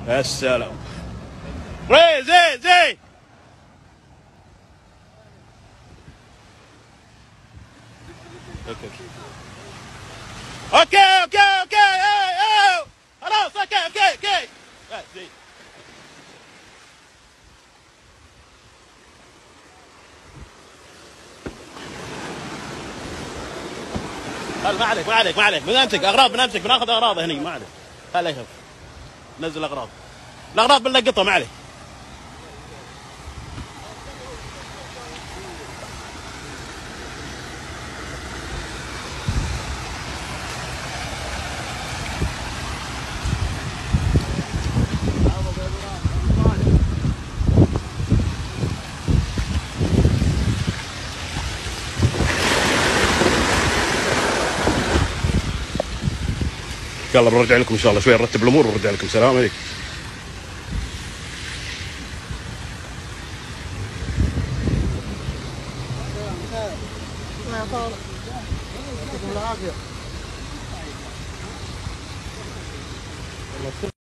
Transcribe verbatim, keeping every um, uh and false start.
يا سلام. زي زي زي اوكي اوكي اوكي اوكي اوكي خلاص اوكي اوكي اوكي زي ما عليك ما عليك ما عليك بنمسك اغراض بنمسك بناخذ اغراض هني ما عليك. لا يخف نزل اغراض الاغراض بنلقطها ما عليك. يلا بنرجع لكم ان شاء الله شوي نرتب الامور ونرجع لكم. سلام عليكم. يعطيكم العافيه.